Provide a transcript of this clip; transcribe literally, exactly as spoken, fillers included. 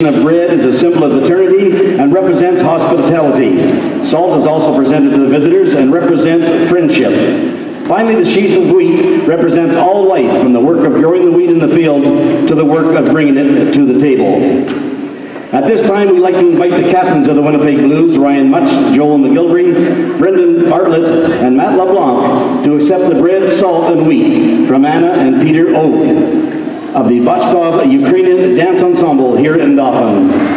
of bread is a symbol of eternity and represents hospitality. Salt is also presented to the visitors and represents friendship. Finally, the sheaf of wheat represents all life, from the work of growing the wheat in the field to the work of bringing it to the table. At this time, we'd like to invite the captains of the Winnipeg Blues, Ryan Much, Joel McGilvery, Brendan Bartlett, and Matt LeBlanc, to accept the bread, salt, and wheat from Anna and Peter Oak of the Bashkov Ukrainian Dance Ensemble here in Dauphin.